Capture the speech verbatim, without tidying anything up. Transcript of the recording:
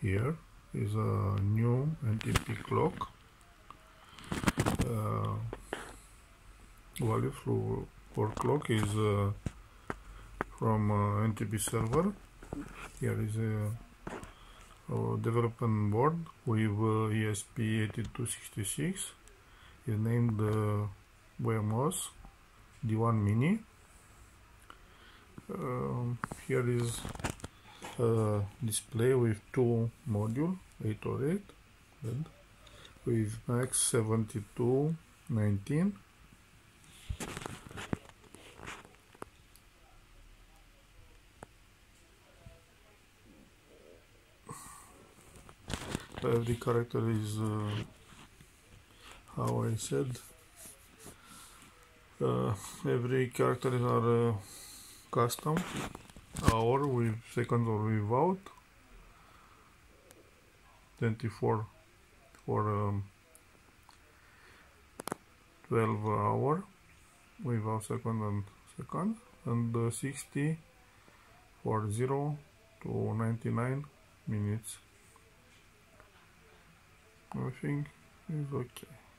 Here is a new N T P clock. Uh, value for, for clock is uh, from uh, N T P server. Here is a, a development board with uh, E S P eighty-two sixty-six. Is named uh, W M O S D one Mini. Um, here is a display with two modules, eight oh eight, and with max seventy-two nineteen. Every character is, uh, how I said, uh, every character are uh, custom, hour with seconds or without, twenty-four for um, twelve hour without second and second, and uh, sixty for zero to ninety-nine minutes. I think is okay.